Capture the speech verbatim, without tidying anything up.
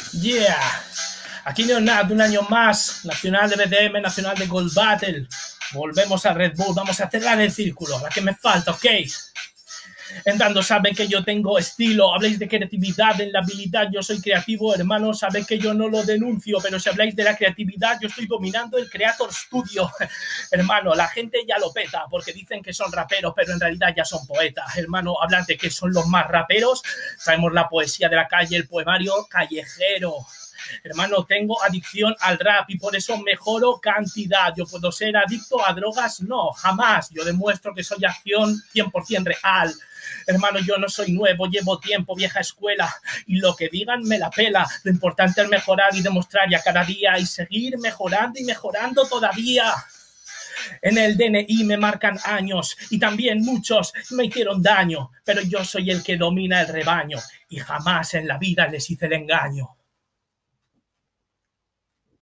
Yeah, aquí no es nada de un año más, nacional de B D M, nacional de Gold Battle. Volvemos a Red Bull, vamos a cerrar el círculo, la que me falta, ok. Entrando saben que yo tengo estilo, habláis de creatividad en la habilidad, yo soy creativo, hermano, saben que yo no lo denuncio, pero si habláis de la creatividad, yo estoy dominando el Creator Studio. Hermano, la gente ya lo peta, porque dicen que son raperos, pero en realidad ya son poetas. Hermano, hablan de que son los más raperos, sabemos la poesía de la calle, el poemario callejero. Hermano, tengo adicción al rap y por eso mejoro cantidad. Yo puedo ser adicto a drogas, no, jamás. Yo demuestro que soy acción cien por ciento real. Hermano, yo no soy nuevo, llevo tiempo, vieja escuela, y lo que digan me la pela. Lo importante es mejorar y demostrar ya cada día y seguir mejorando y mejorando todavía. En el D N I me marcan años y también muchos me hicieron daño, pero yo soy el que domina el rebaño y jamás en la vida les hice el engaño.